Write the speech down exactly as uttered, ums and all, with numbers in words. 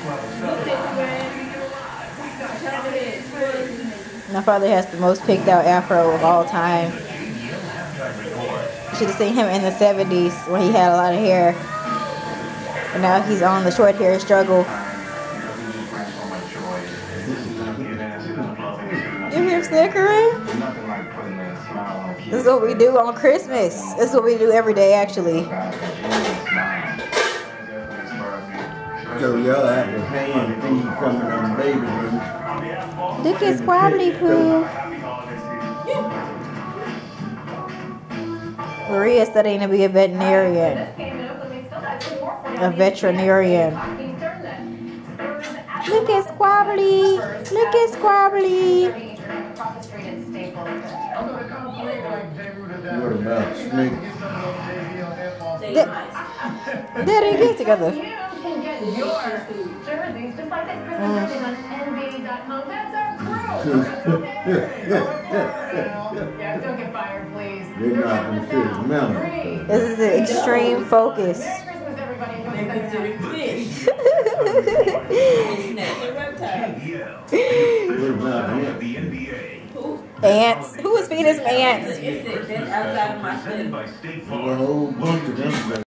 My father has the most picked out afro of all time. You should have seen him in the seventies when he had a lot of hair. And now he's on the short hair struggle. You hear snickering? This is what we do on Christmas. This is what we do every day, actually. So y'all have to hand feed some of them babies. Look at Squabbly Poo. Maria studying to be a veterinarian. A veterinarian. Look at Squabbly. Look at Squabbly. What about snakes? They, they didn't get together. You can get your jerseys just like this Christmas jersey on N B A dot com. That's our crew. Yeah, don't get fired, please. They're not considered melon. This is the extreme focus. Merry Christmas, everybody. They're considered fish. Snakes are reptiles. What about him? Ants. Who is feeding ants? That's outside of my study. A whole bunch of them.